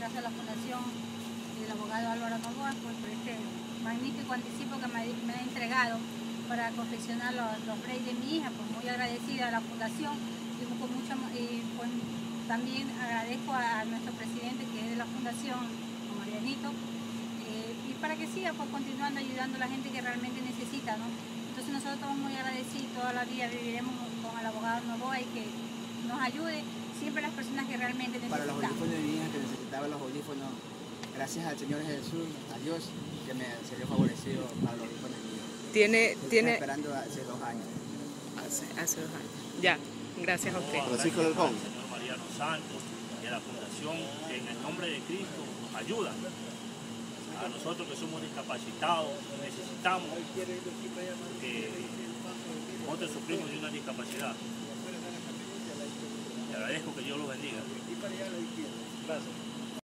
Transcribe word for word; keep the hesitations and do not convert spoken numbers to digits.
gracias a la Fundación del abogado Álvaro Novoa pues, por este magnífico anticipo que me, me ha entregado para confeccionar los, los braids de mi hija. Pues muy agradecida a la Fundación y, con mucho, y pues, también agradezco a, a nuestro presidente que es de la Fundación, a Marianito, eh, y para que siga pues, continuando ayudando a la gente que realmente necesita, ¿no? Entonces nosotros estamos muy agradecidos, toda la vida viviremos con el abogado Novoa y que nos ayude siempre las personas que realmente necesitan. Para los audífonos de mi hija que necesitaba los audífonos, gracias al Señor Jesús, a Dios, que me se dio favorecido para los audífonos de mi hija. Tiene, Estoy tiene... esperando hace dos años. Hace, hace dos años. Ya, gracias a usted. Francisco Alarcón. Al señor Mariano Santos y a la Fundación que en el nombre de Cristo nos ayudan. A nosotros que somos discapacitados necesitamos que nosotros sufrimos de una discapacidad. Le agradezco, que Dios los bendiga. Gracias.